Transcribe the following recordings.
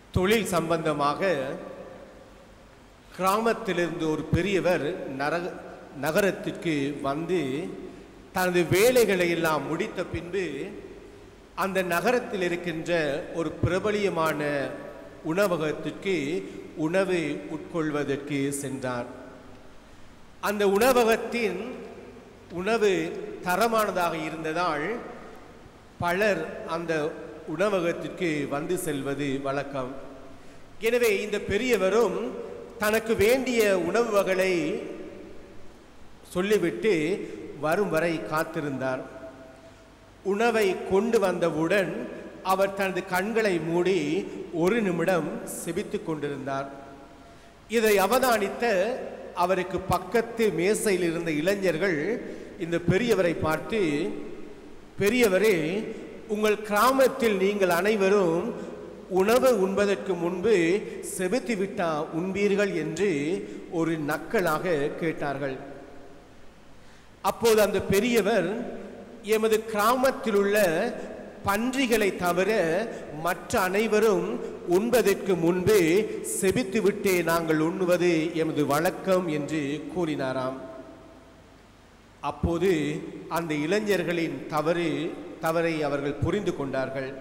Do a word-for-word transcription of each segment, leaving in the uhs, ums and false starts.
தொழில் சம்பந்தமாக கிராமத்திலிருந்து ஒரு பெரியவர் நகரத்திற்கு வந்து தனது வேலைகளை எல்லாம் முடித்த பின்பு அந்த நகரத்தில் இருக்கின்ற ஒரு பிரபலியமான உணவகத்திற்கு உணவு உட்கொள்வதற்கு சென்றார். அந்த உணவகத்தின் உணவு தரமானதாக இருந்ததால் பலர் அந்த உணவகத்திற்கு வந்து செல்வது வழக்கம். எனவே இந்த பெரியவரும் தனக்கு வேண்டிய உணவு வகைகளை சொல்லிவிட்டு வரும் வரை காத்திருந்தார். உணவை கொண்டு வந்தவுடன் அவர் தனது கண்களை மூடி ஒரு நிமிடம் செபித்துக் கொண்டிருந்தார். இதை அவதானித்த அவருக்கு பக்கத்து மேசையில் இருந்த இளைஞர்கள் இந்த பெரியவரை பார்த்து, பெரியவரே, உங்கள் கிராமத்தில் நீங்கள் அனைவரும் உணவு உண்பதற்கு முன்பு செபித்து விட்டா உண்பீர்கள் என்று ஒரு நக்கலாக கேட்டார்கள். அப்போது அந்த பெரியவர், எமது கிராமத்தில் உள்ள பன்றிகளை தவிர மற்ற அனைவரும் உண்பதற்கு முன்பு செபித்து விட்டே நாங்கள் உண்ணுவது எமது வழக்கம் என்று கூறினாராம். அப்போது அந்த இளைஞர்களின் தவறு தவறை அவர்கள் புரிந்து கொண்டார்கள்.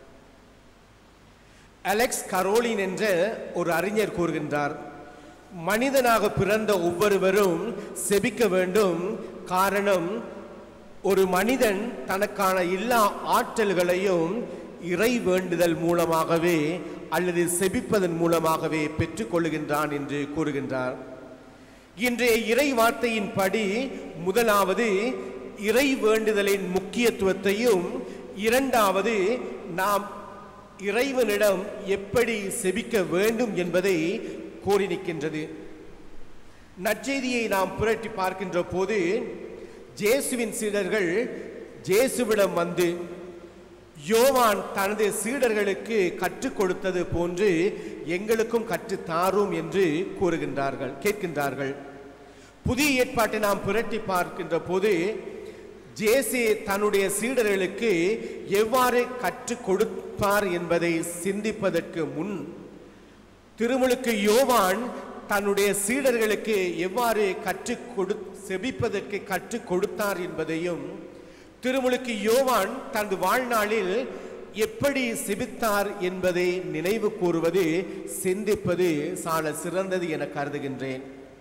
அலெக்ஸ் கரோலின் என்ற ஒரு அறிஞர் கூறுகின்றார், மனிதனாக பிறந்த ஒவ்வொருவரும் செபிக்க வேண்டும். காரணம், ஒரு மனிதன் தனக்கான எல்லா ஆற்றல்களையும் இறை வேண்டுதல் மூலமாகவே அல்லது செபிப்பதன் மூலமாகவே பெற்றுக்கொள்ளுகின்றான் என்று கூறுகின்றார். இன்றைய இறை வார்த்தையின் படி முதலாவது இறை வேண்டுதலின் முக்கியத்துவத்தையும், இரண்டாவது நாம் இறைவனிடம் எப்படி செபிக்க வேண்டும் என்பதை கூறி நிற்கின்றது. நற்செய்தியை நாம் புரட்டி பார்க்கின்ற போது இயேசுவின் சீடர்கள் இயேசுவிடம் வந்து யோவான் தனது சீடர்களுக்கு கற்றுக் கொடுத்தது போன்று எங்களுக்கும் கற்று தாரும் என்று கூறுகின்றார்கள் கேட்கின்றார்கள். புதிய ஏற்பாட்டை நாம் புரட்டி பார்க்கின்ற போது இயேசு தன்னுடைய சீடர்களுக்கு எவ்வாறு கற்றுக் கொடுப்பார் என்பதை சிந்திப்பதற்கு முன் திருமுழுக்கு யோவான் தன்னுடைய சீடர்களுக்கு எவ்வாறு கற்றுக் கொடு செபிப்பதற்கு கற்றுக் கொடுத்தார் என்பதையும், திருமுழுக்கு யோவான் தனது வாழ்நாளில் எப்படி செபித்தார் என்பதை நினைவு கூறுவது, சிந்திப்பது சால சிறந்தது என கருதுகின்றேன்.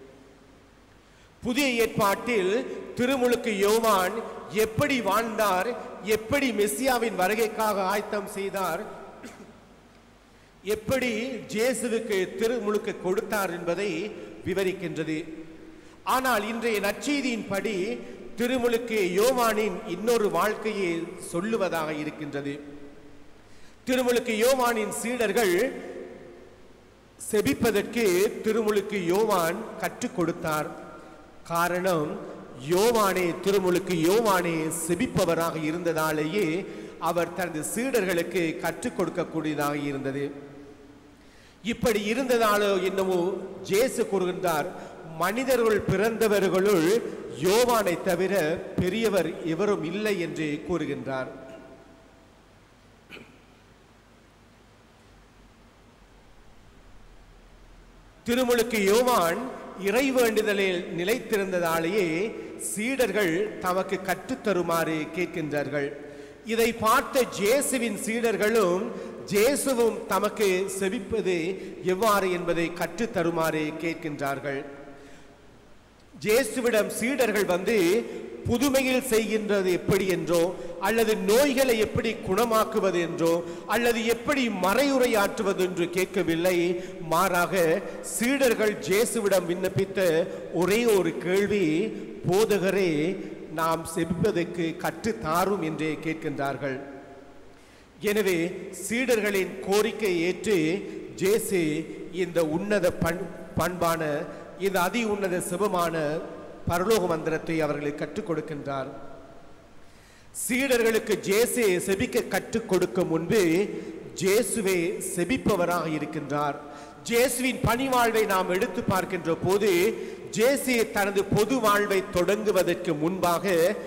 புதிய ஏற்பாட்டில் திருமுழுக்கு யோவான் எப்படி வாழ்ந்தார், எப்படி மெசியாவின் வருகைக்காக ஆயத்தம் செய்தார், எப்படி இயேசுவுக்கு திருமுழுக்கு கொடுத்தார் என்பதை விவரிக்கின்றது. ஆனால் இன்றைய நற்செய்தியின் படி திருமுழுக்கு யோவானின் இன்னொரு வாழ்க்கையை சொல்லுவதாக இருக்கின்றது. திருமுழுக்கு யோவானின் சீடர்கள் செபிப்பதற்கு திருமுழுக்கு யோவான் கற்றுக் கொடுத்தார். காரணம், யோவானே திருமுழுக்கு யோவானே செபிப்பவராக இருந்ததாலேயே அவர் தனது சீடர்களுக்கு கற்றுக் கொடுக்கக்கூடியதாக இருந்தது. இப்படி இருந்ததாலோ என்னவோ இயேசு கூறுகின்றார், மனிதர்கள் பிறந்தவர்களுள் யோவானை தவிர பெரியவர் எவரும் இல்லை என்று கூறுகின்றார். திருமுழுக்கு யோவான் இறை வேண்டுதலில் நிலைத்திருந்ததாலேயே சீடர்கள் தமக்கு கற்றுத்தருமாறு கேட்கின்றார்கள். இதை பார்த்த இயேசுவின் சீடர்களும் இயேசுவும் தமக்கு செபிப்பது எவ்வாறு என்பதை கற்றுத்தருமாறு கேட்கின்றார்கள். இயேசுவிடம் சீடர்கள் வந்து புதுமையில் செய்கின்றது எப்படி என்றோ, அல்லது நோய்களை எப்படி குணமாக்குவது என்றோ, அல்லது எப்படி மறையுரையாற்றுவது என்று கேட்கவில்லை. மாறாக சீடர்கள் இயேசுவிடம் விண்ணப்பித்த ஒரே ஒரு கேள்வி, போதகரே, நாம் செபிப்பதற்கு கற்று தாரும் என்றே கேட்கின்றார்கள். எனவே சீடர்களின் கோரிக்கை ஏற்று இயேசு இந்த உன்னத பண் பண்பான இந்த அதி உன்னத சிவமான பரலோக மந்திரத்தை அவர்களுக்கு கற்றுக் கொடுக்கின்றார். சீடர்களுக்கு இயேசு செபிக்க கற்றுக் கொடுக்கும் முன்பு இயேசுவே செபிப்பவராக இருக்கின்றார். இயேசுவின் பணிவாழ்வை நாம் எடுத்து பார்க்கின்ற போது இயேசு தனது பொது வாழ்வை தொடங்குவதற்கு முன்பாக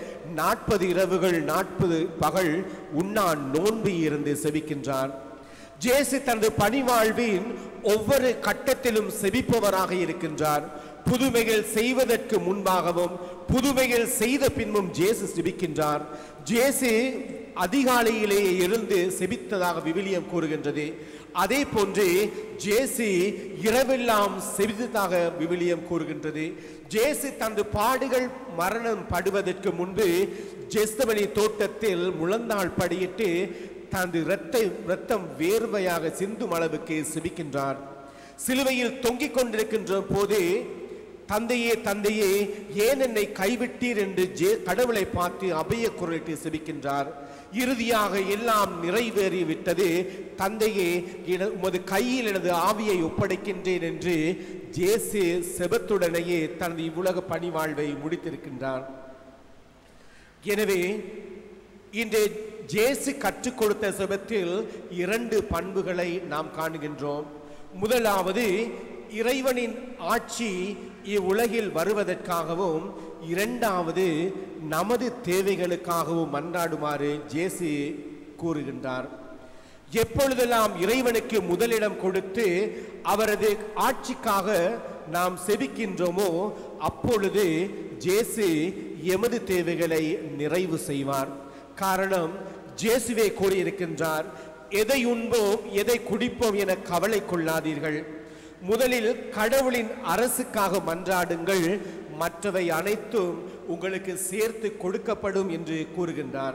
நாற்பது இரவுகள் நாற்பது பகல் உண்ணா நோன்பு இருந்து செபிக்கின்றார். இயேசு தனது பணிவாழ்வின் ஒவ்வொரு கட்டத்திலும் செபிப்பவராக இருக்கின்றார். புதுமைகள் செய்வதற்கு முன்பாகவும் புதுமைகள் செய்த பின்பும் இயேசு செபிக்கின்றார். இயேசு அதிகாலையிலேயே இருந்து செபித்ததாக விவிலியம் கூறுகின்றது. அதே போன்று இயேசு இரவெல்லாம் செபித்ததாக விவிலியம் கூறுகின்றது. இயேசு தனது பாடுகள் மரணம் படுவதற்கு முன்பு ஜெத்செமனே தோட்டத்தில் முழந்தாள் படியிட்டு தனது இரத்த இரத்தம் வேர்வையாக சிந்தும் அளவுக்கு செபிக்கின்றார். சிலுவையில் தொங்கிக் கொண்டிருக்கின்ற போது தந்தையே தந்தையே ஏன் என்னை கைவிட்டீர் என்று கடவுளை பார்த்து அபய குரலிட்டு செபிக்கின்றார். இறுதியாக எல்லாம் நிறைவேறி விட்டது, தந்தையே உமது கையில் எனது ஆவியை ஒப்படைக்கின்றேன் என்று இயேசு செபத்துடனேயே தனது இவ்வுலக பணிவாழ்வை முடித்திருக்கின்றார். எனவே இன்று இயேசு கற்றுக் கொடுத்த செபத்தில் இரண்டு பண்புகளை நாம் காணுகின்றோம். முதலாவது, இறைவனின் ஆட்சி இவ்வுலகில் வருவதற்காகவும், இரண்டாவது நமது தேவைகளுக்காகவும் மன்றாடுமாறு இயேசு கூறுகின்றார். எப்பொழுதெல்லாம் இறைவனுக்கு முதலிடம் கொடுத்து அவரது ஆட்சிக்காக நாம் செபிக்கின்றோமோ அப்பொழுது இயேசு எமது தேவைகளை நிறைவு செய்வார். காரணம், இயேசுவே கூறியிருக்கின்றார், எதை உண்போம் எதை குடிப்போம் என கவலை கொள்ளாதீர்கள், முதலில் கடவுளின் அரசுக்காக மன்றாடுங்கள், மற்றவை அனைத்தும் உங்களுக்கு சேர்த்து கொடுக்கப்படும் என்று கூறுகின்றார்.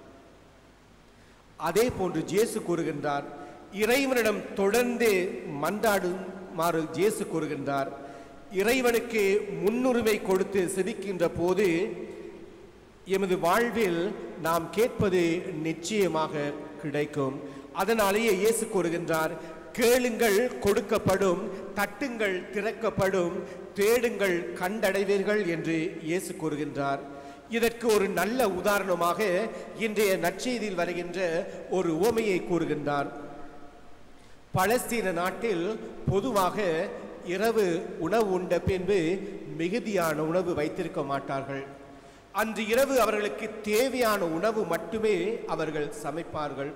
அதே போன்று இயேசு கூறுகின்றார், இறைவனிடம் தொடர்ந்து மன்றாடுமாறு இயேசு கூறுகின்றார். இறைவனுக்கு முன்னுரிமை கொடுத்து செபிக்கின்ற போது எமது வாழ்வில் நாம் கேட்பது நிச்சயமாக கிடைக்கும். அதனாலேயே இயேசு கூறுகின்றார், கேளுங்கள் கொடுக்கப்படும், தட்டுங்கள் திறக்கப்படும், தேடுங்கள் கண்டடைவீர்கள் என்று இயேசு கூறுகின்றார். இதற்கு ஒரு நல்ல உதாரணமாக இன்றைய நற்செய்தியில் வருகின்ற ஒரு உவமையை கூறுகின்றார். பலஸ்தீன நாட்டில் பொதுவாக இரவு உணவு உண்ட பின்பு மிகுதியான உணவு வைத்திருக்க மாட்டார்கள். அன்று இரவு அவர்களுக்கு தேவையான உணவு மட்டுமே அவர்கள் சமைப்பார்கள்.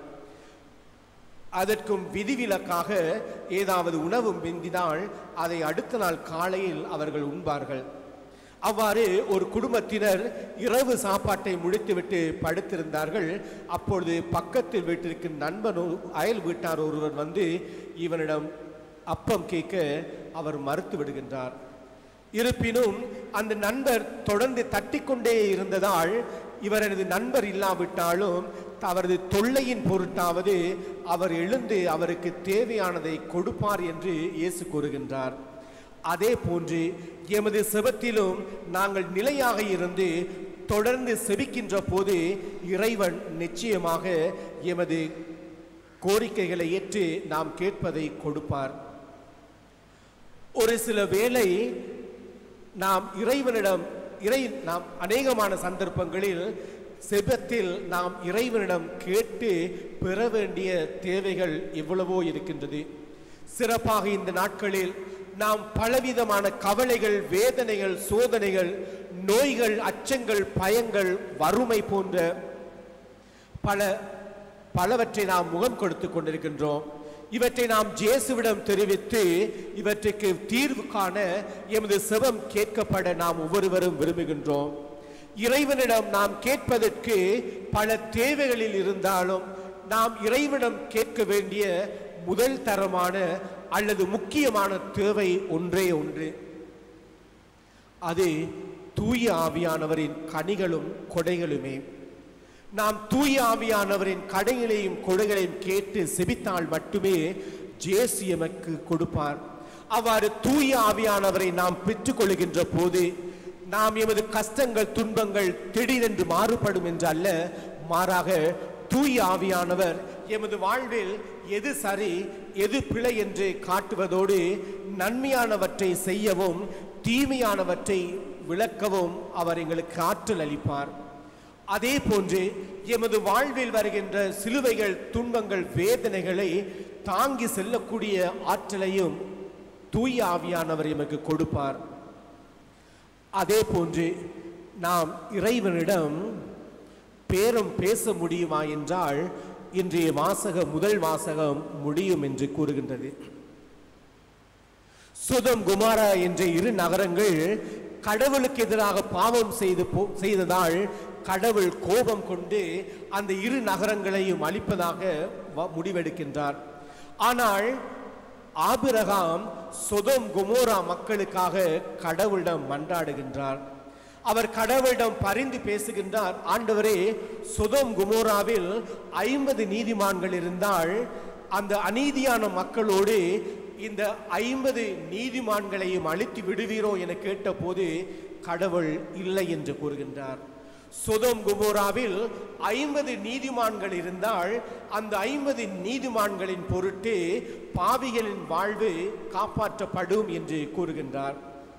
அதற்கும் விதிவிலக்காக ஏதாவது உணவு மிந்தினால் அதை அடுத்த நாள் காலையில் அவர்கள் உண்பார்கள். அவ்வாறு ஒரு குடும்பத்தினர் இரவு சாப்பாட்டை முடித்துவிட்டு படுத்திருந்தார்கள். அப்பொழுது பக்கத்தில் வீட்டிற்கு நண்பன் அயல் வீட்டார் ஒருவர் வந்து இவனிடம் அப்பம் கேட்க அவர் மறுத்து விடுகின்றார். இருப்பினும் அந்த நண்பர் தொடர்ந்து தட்டிக்கொண்டே இருந்ததால் இவரது நண்பர் இல்லாவிட்டாலும் அவரது தொல்லையின் பொருட்டாவது அவர் எழுந்து அவருக்கு தேவையானதை கொடுப்பார் என்று இயேசு கூறுகின்றார். அதே போன்று எமது செபத்திலும் நாங்கள் நிலையாக இருந்து தொடர்ந்து செபிக்கின்ற போது இறைவன் நிச்சயமாக எமது கோரிக்கைகளை ஏற்று நாம் கேட்பதை கொடுப்பார். ஒரு சில வேளை நாம் இறைவனிடம் இறை நாம் அநேகமான சந்தர்ப்பங்களில் செபத்தில் நாம் இறைவனிடம் கேட்டு பெற வேண்டிய தேவைகள் எவ்வளவோ இருக்கின்றது. சிறப்பாக இந்த நாட்களில் நாம் பலவிதமான கவலைகள், வேதனைகள், சோதனைகள், நோய்கள், அச்சங்கள், பயங்கள், வறுமை போன்ற பல பலவற்றை நாம் முகம் கொடுத்து கொண்டிருக்கின்றோம். இவற்றை நாம் இயேசுவிடம் தெரிவித்து இவற்றுக்கு தீர்வு காண எமது செபம் கேட்கப்பட நாம் ஒவ்வொருவரும் விரும்புகின்றோம். இறைவனிடம் நாம் கேட்பதற்கு பல தேவைகளில் இருந்தாலும் நாம் இறைவனிடம் கேட்க வேண்டிய முதல் தரமான அல்லது முக்கியமான தேவை ஒன்றே ஒன்று, அது தூய ஆவியானவரின் கனிகளும் கொடைகளுமே. நாம் தூய ஆவியானவரின் கடைகளையும் கொடைகளையும் கேட்டு செபித்தால் மட்டுமே இயேசு எமக்கு கொடுப்பார். அவ்வாறு தூய ஆவியானவரை நாம் பெற்றுக்கொள்கின்ற போது நாம் எமது கஷ்டங்கள், துன்பங்கள் திடீரென்று மாறுபடும் என்று அல்ல, மாறாக தூய ஆவியானவர் எமது வாழ்வில் எது சரி எது பிழை என்று காட்டுவதோடு நன்மையானவற்றை செய்யவும் தீமையானவற்றை விளக்கவும் அவர் எங்களுக்கு ஆற்றல் அளிப்பார். அதே போன்று எமது வாழ்வில் வருகின்ற சிலுவைகள், துன்பங்கள், வேதனைகளை தாங்கி செல்லக்கூடிய ஆற்றலையும் தூய ஆவியானவர் எமக்கு கொடுப்பார். அதே போன்று நாம் இறைவனிடம் பேரம் பேச முடியுமா என்றால் இன்றைய வாசகம் முதல் வாசகம் முடியும் என்று கூறுகின்றது. சோதோம் கொமோரா என்ற இரு நகரங்கள் கடவுளுக்கு எதிராக பாவம் செய்து செய்ததால் கடவுள் கோபம் கொண்டு அந்த இரு நகரங்களையும் அழிப்பதாக முடிவெடுக்கின்றார். ஆனால் ஆபிரகாம் சோதோம் கொமோரா மக்களுக்காக கடவுளிடம் மன்றாடுகின்றார். அவர் கடவுளிடம் பரிந்து பேசுகின்றார். ஆண்டவரே, சோதோம் கொமோராவில் ஐம்பது நீதிமான்கள் இருந்தால் அந்த அநீதியான மக்களோடு இந்த ஐம்பது நீதிமான்களையும் அழித்து விடுவீரோ என கேட்டபோது கடவுள் இல்லை என்று கூறுகின்றார். சோதோம் கொமோராவில் ஐம்பது நீதிமான்கள் இருந்தால் அந்த ஐம்பது நீதிமான்களின் பொருட்டு பாவிகளின் வாழ்வு காப்பாற்றப்படும் என்று கூறுகின்றார்.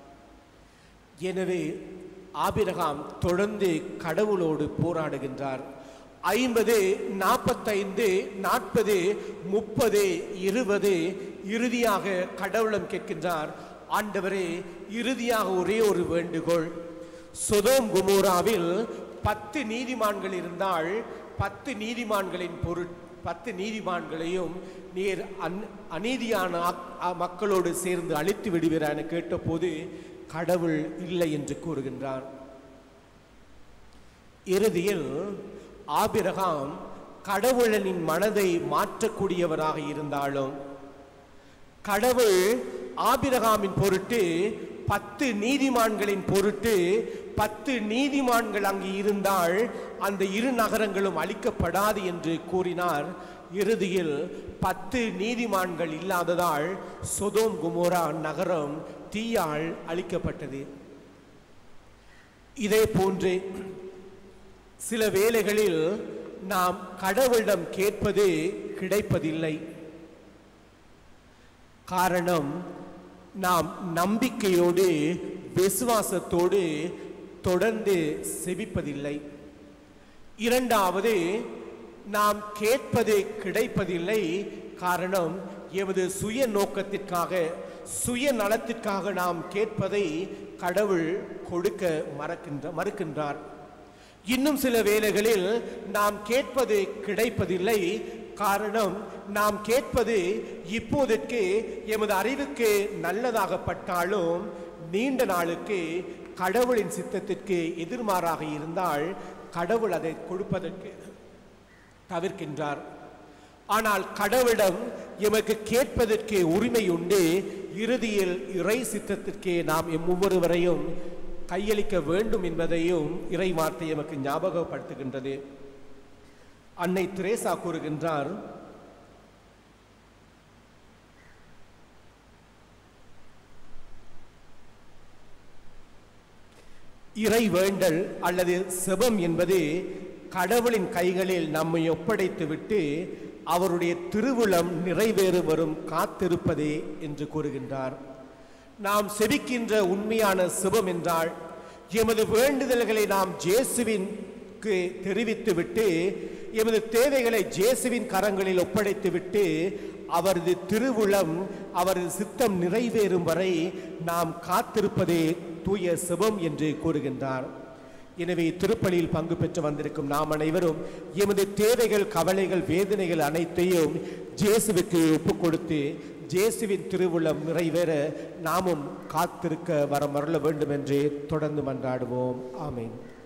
எனவே ஆபிரகாம் தொடர்ந்து கடவுளோடு போராடுகின்றார். ஐம்பது, நாற்பத்தைந்து, நாற்பது, முப்பது, இருபது, இறுதியாக கடவுளம் கேட்கின்றார். ஆண்டவரே, இறுதியாக ஒரே ஒரு வேண்டுகோள், சோதோம் கொமோராவில் பத்து நீதிமான்கள் இருந்தால் பத்து நீதிமான்களின் பொருட் பத்து நீதிமான்களையும் நீர் அநீதியான மக்களோடு சேர்ந்து அழித்து விடுவீர் என கேட்டபோது கடவுள் இல்லை என்று கூறுகின்றார். இறுதியில் ஆபிரகாம் கடவுளின் மனதை மாற்றக்கூடியவராக இருந்தாலும் கடவுள் ஆபிரகாமின் பொருட்டு பத்து நீதிமான்களின் பொருட்டு பத்து நீதிமான்கள் அங்கு இருந்தால் அந்த இரு நகரங்களும் அழிக்கப்படாது என்று கூறினார். இறுதியில் பத்து நீதிமான்கள் இல்லாததால் சோதோம் கொமோரா நகரம் தீயால் அழிக்கப்பட்டது. இதே போன்று சில வேளைகளில் நாம் கடவுளிடம் கேட்பது கிடைப்பதில்லை. காரணம், நாம் நம்பிக்கையோடு விசுவாசத்தோடு தொடர்ந்து செபிப்பதில்லை. இரண்டாவது, நாம் கேட்பது கிடைப்பதில்லை. காரணம், எமது சுய நோக்கத்திற்காக சுய நலத்திற்காக நாம் கேட்பதை கடவுள் கொடுக்க மறக்கின்ற மறுக்கின்றார். இன்னும் சில வேளைகளில் நாம் கேட்பது கிடைப்பதில்லை. காரணம், நாம் கேட்பது இப்போதைக்கு எமது அறிவுக்கு நல்லதாகப்பட்டாலும் நீண்ட நாளுக்கு கடவுளின் சித்தத்திற்கு எதிர்மாறாக இருந்தால் கடவுள் அதை கொடுப்பதற்கு தவிர்க்கின்றார். ஆனால் கடவுளிடம் எமக்கு கேட்பதற்கு உரிமை உண்டு. இறுதியில் இறை சித்தத்திற்கே நாம் எம் ஒவ்வொருவரையும் கையளிக்க வேண்டும் என்பதையும் இறை வார்த்தை எமக்கு ஞாபகப்படுத்துகின்றது. அன்னை தெரேசா கூறுகின்றார், இறை வேண்டல் அல்லது செபம் என்பது கடவுளின் கைகளில் நம்மை ஒப்படைத்துவிட்டு அவருடைய திருவுளம் நிறைவேறு வரும் காத்திருப்பதே என்று கூறுகின்றார். நாம் செபிக்கின்ற உண்மையான செபம் என்றால் எமது வேண்டுதல்களை நாம் இயேசுவிற்கு தெரிவித்துவிட்டு எமது தேவைகளை இயேசுவின் கரங்களில் ஒப்படைத்துவிட்டு அவரது திருவுளம் அவரது சித்தம் நிறைவேறும் வரை நாம் காத்திருப்பதே தூய செபம் என்று கூறுகின்றார். எனவே திருப்பலியில் பங்கு பெற்று வந்திருக்கும் நாம் அனைவரும் எமது தேவைகள், கவலைகள், வேதனைகள் அனைத்தையும் இயேசுவுக்கு ஒப்புக் கொடுத்து இயேசுவின் திருவுளம் நிறைவேற நாமும் காத்திருக்க வரம் அருள வேண்டும் என்று தொடர்ந்து மன்றாடுவோம். ஆமென்.